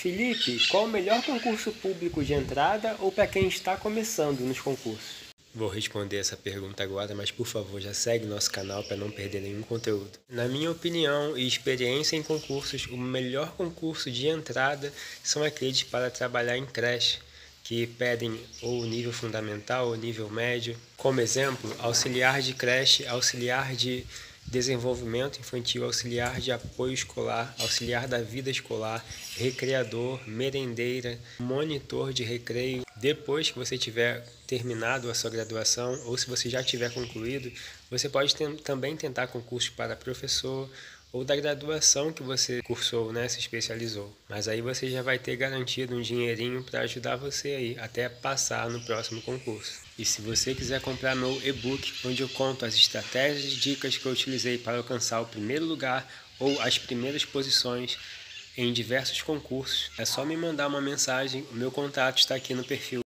Felipe, qual o melhor concurso público de entrada ou para quem está começando nos concursos? Vou responder essa pergunta agora, mas por favor já segue nosso canal para não perder nenhum conteúdo. Na minha opinião e experiência em concursos, o melhor concurso de entrada são aqueles para trabalhar em creche, que pedem ou nível fundamental ou nível médio. Como exemplo, auxiliar de creche, auxiliar de desenvolvimento infantil, auxiliar de apoio escolar, auxiliar da vida escolar, recreador, merendeira, monitor de recreio. Depois que você tiver terminado a sua graduação ou se você já tiver concluído, você pode também tentar concursos para professor ou da graduação que você cursou, né, se especializou. Mas aí você já vai ter garantido um dinheirinho para ajudar você aí até passar no próximo concurso. E se você quiser comprar meu e-book, onde eu conto as estratégias e dicas que eu utilizei para alcançar o primeiro lugar ou as primeiras posições em diversos concursos, é só me mandar uma mensagem, o meu contato está aqui no perfil.